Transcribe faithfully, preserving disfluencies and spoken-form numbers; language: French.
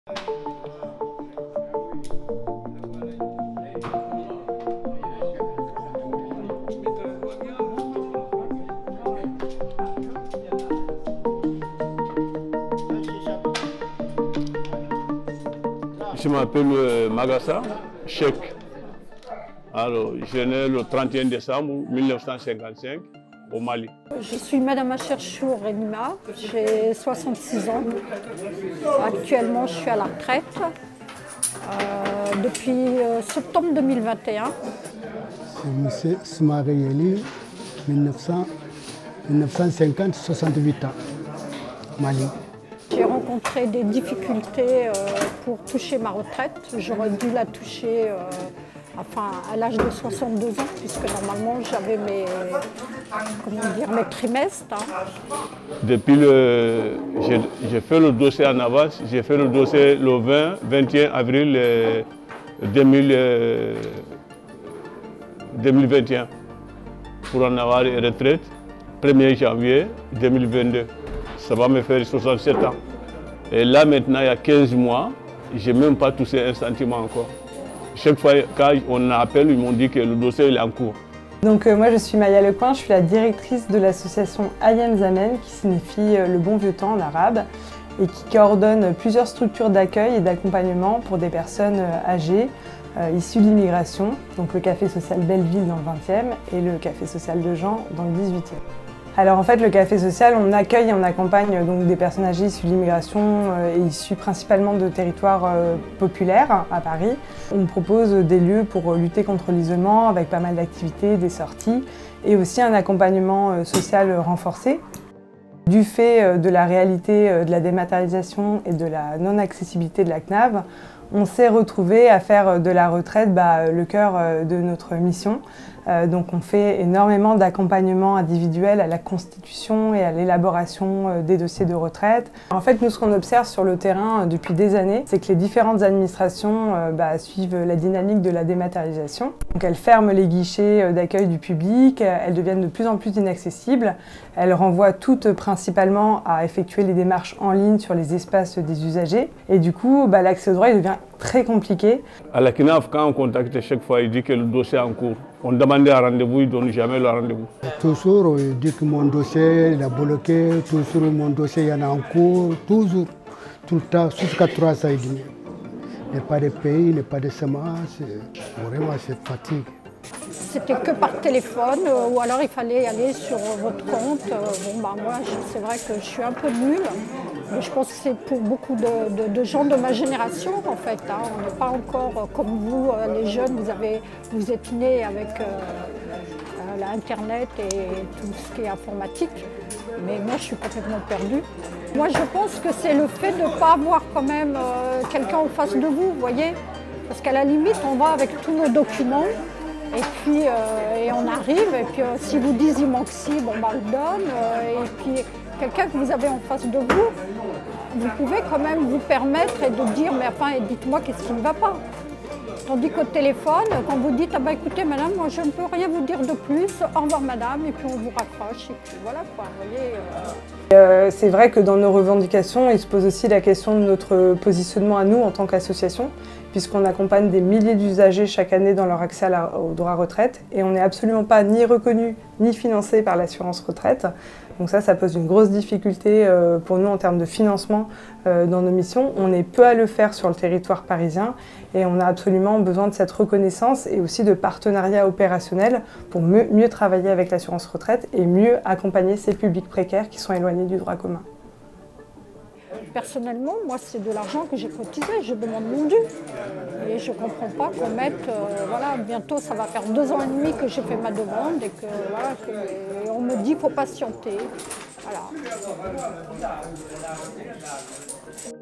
Je m'appelle Magassa Cheikh. Alors, je suis né le trente et un décembre mille neuf cent cinquante-cinq au Mali. Je suis Madame Acherchour Renima, j'ai soixante-six ans. Actuellement, je suis à la retraite euh, depuis euh, septembre deux mille vingt et un. Monsieur Soumaré Yeli, mille neuf cent cinquante, soixante-huit ans, Mali. J'ai rencontré des difficultés euh, pour toucher ma retraite. J'aurais dû la toucher euh, enfin, à l'âge de soixante-deux ans, puisque normalement j'avais mes, comment dire, mes trimestres. Hein. Depuis le... J'ai fait le dossier en avance, j'ai fait le dossier le vingt, vingt et un avril euh, deux mille, euh, deux mille vingt et un pour en avoir une retraite, premier janvier deux mille vingt-deux. Ça va me faire soixante-sept ans. Et là maintenant, il y a quinze mois, je n'ai même pas touché un centime encore. Chaque fois quand on appelle, ils m'ont dit que le dossier est en cours. Donc euh, moi je suis Maya Lecoin, je suis la directrice de l'association Ayem Zamen, qui signifie euh, le bon vieux temps en arabe, et qui coordonne plusieurs structures d'accueil et d'accompagnement pour des personnes euh, âgées, euh, issues de l'immigration, donc le café social Belleville dans le vingtième et le café social de Jean dans le dix-huitième. Alors en fait, le café social, on accueille et on accompagne donc des personnes âgées issues de l'immigration euh, et issues principalement de territoires euh, populaires à Paris. On propose des lieux pour lutter contre l'isolement avec pas mal d'activités, des sorties et aussi un accompagnement euh, social renforcé. Du fait euh, de la réalité euh, de la dématérialisation et de la non-accessibilité de la C N A V, on s'est retrouvé à faire de la retraite bah, le cœur euh, de notre mission. Euh, donc on fait énormément d'accompagnement individuel à la constitution et à l'élaboration euh, des dossiers de retraite. En fait, nous, ce qu'on observe sur le terrain euh, depuis des années, c'est que les différentes administrations euh, bah, suivent la dynamique de la dématérialisation. Donc elles ferment les guichets euh, d'accueil du public, euh, elles deviennent de plus en plus inaccessibles. Elles renvoient toutes principalement à effectuer les démarches en ligne sur les espaces des usagers. Et du coup, bah, l'accès au droit il devient très compliqué. À la C N A V, quand on contacte chaque fois, il dit que le dossier est en cours. On demandait un rendez-vous, il ne donne jamais le rendez-vous. Toujours, il dit que mon dossier il a bloqué, toujours mon dossier il y en a en cours, toujours, tout le temps, jusqu'à trois ans et demi. Il n'y a pas de pays, il n'y a pas de semences, vraiment c'est fatigue. C'était que par téléphone euh, ou alors il fallait aller sur votre compte. Euh, bon, bah, moi, c'est vrai que je suis un peu nulle, mais je pense que c'est pour beaucoup de, de, de gens de ma génération en fait. Hein. On n'est pas encore euh, comme vous, euh, les jeunes, vous, avez, vous êtes nés avec euh, euh, l'Internet et tout ce qui est informatique. Mais moi, je suis complètement perdue. Moi, je pense que c'est le fait de ne pas avoir quand même euh, quelqu'un en face de vous, vous voyez. Parce qu'à la limite, on va avec tous nos documents. Et puis euh, et on arrive, et puis euh, si vous dites il manque ci, bon bah on le donne. Euh, et puis quelqu'un que vous avez en face de vous, vous pouvez quand même vous permettre et de dire mais enfin dites-moi qu'est-ce qui ne va pas. Tandis qu'au téléphone, quand vous dites ah bah écoutez madame, moi je ne peux rien vous dire de plus, au revoir madame, et puis on vous raccroche, et puis voilà quoi, vous voyez. Euh... Euh, c'est vrai que dans nos revendications, il se pose aussi la question de notre positionnement à nous en tant qu'association, puisqu'on accompagne des milliers d'usagers chaque année dans leur accès à la, au droit retraite, et on n'est absolument pas ni reconnu ni financé par l'assurance retraite. Donc ça, ça pose une grosse difficulté euh, pour nous en termes de financement euh, dans nos missions. On est peu à le faire sur le territoire parisien, et on a absolument besoin de cette reconnaissance et aussi de partenariats opérationnels pour mieux, mieux travailler avec l'assurance retraite et mieux accompagner ces publics précaires qui sont éloignés du droit commun. Personnellement, moi, c'est de l'argent que j'ai cotisé, je demande mon dû. Et je ne comprends pas qu'on mette, euh, voilà, bientôt ça va faire deux ans et demi que j'ai fait ma demande et que, voilà, que, et on me dit qu'il faut patienter. Voilà.